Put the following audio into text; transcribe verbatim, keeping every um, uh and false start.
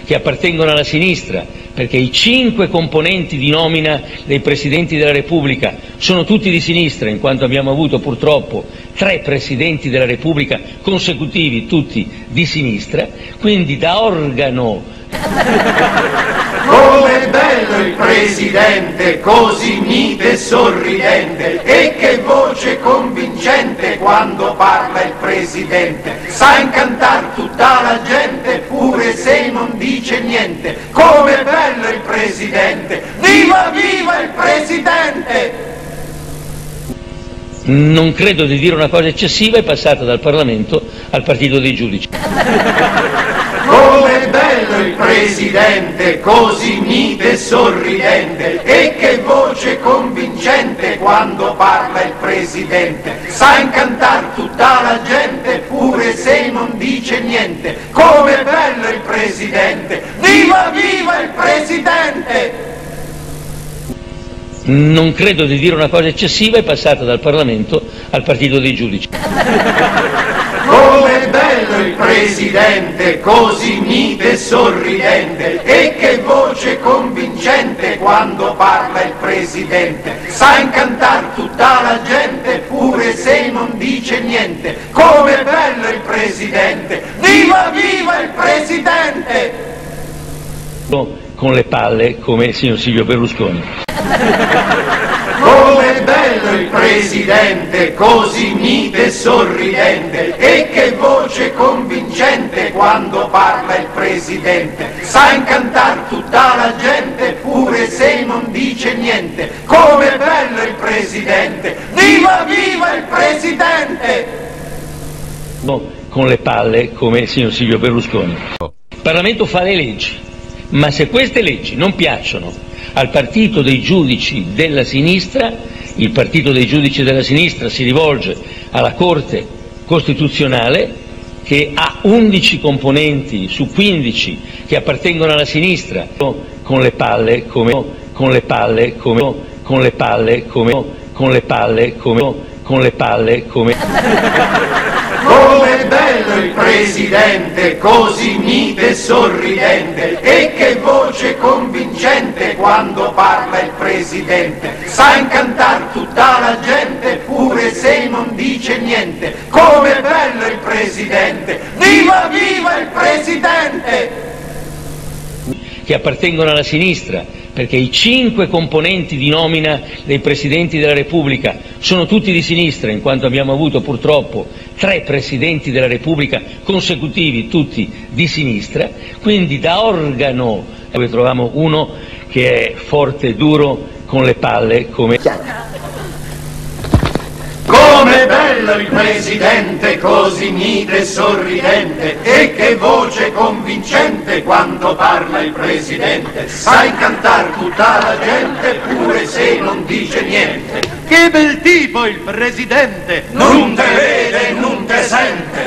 che appartengono alla sinistra, perché i cinque componenti di nomina dei Presidenti della Repubblica sono tutti di sinistra, in quanto abbiamo avuto purtroppo tre Presidenti della Repubblica consecutivi, tutti di sinistra, quindi da organo. Com'è bello il Presidente, così mite e sorridente, e che voce convincente quando parla il Presidente, sa incantare tutta la gente, pure se non dice niente. Com'è bello il Presidente, viva viva il Presidente! Non credo di dire una cosa eccessiva, è passata dal Parlamento al partito dei giudici. Com'è bello il Presidente, così mite e sorridente, e che voce convincente quando parla il Presidente, sa incantare tutta la gente, pure se non dice niente. Com'è bello il Presidente, viva viva il Presidente! Non credo di dire una cosa eccessiva, è passata dal Parlamento al partito dei giudici. Com'è bello il Presidente, così mite e sorridente, e che voce convincente quando parla il Presidente, sa incantare tutta la gente, pure se non dice niente. Com'è bello il Presidente, viva viva il Presidente! Con le palle come il signor Silvio Berlusconi. Com'è bello il Presidente, così mite e sorridente, e che voce convincente quando parla il Presidente, sa incantare tutta la gente, pure se non dice niente. Com'è bello il Presidente, viva viva il Presidente! Con le palle come il signor Silvio Berlusconi. Il Parlamento fa le leggi, ma se queste leggi non piacciono al partito dei giudici della sinistra, il partito dei giudici della sinistra si rivolge alla Corte Costituzionale, che ha undici componenti su quindici che appartengono alla sinistra, con le palle come con le palle come con le palle come con le palle come con le palle come Com'è bello il Presidente, così mite e sorridente, e che voce convincente quando parla il Presidente, sa incantare tutta la gente, pure se non dice niente. Com'è bello il Presidente, viva viva il Presidente! Che appartengono alla sinistra, perché i cinque componenti di nomina dei Presidenti della Repubblica sono tutti di sinistra, in quanto abbiamo avuto purtroppo tre Presidenti della Repubblica consecutivi, tutti di sinistra, quindi da organo dove troviamo uno che è forte e duro, con le palle come... Com'è bello il Presidente, così mite e sorridente, e che voce convincente quando parla il Presidente, sa incantare tutta la gente, pure se non dice niente. Che bel tipo il Presidente! Non te vede, non te sente.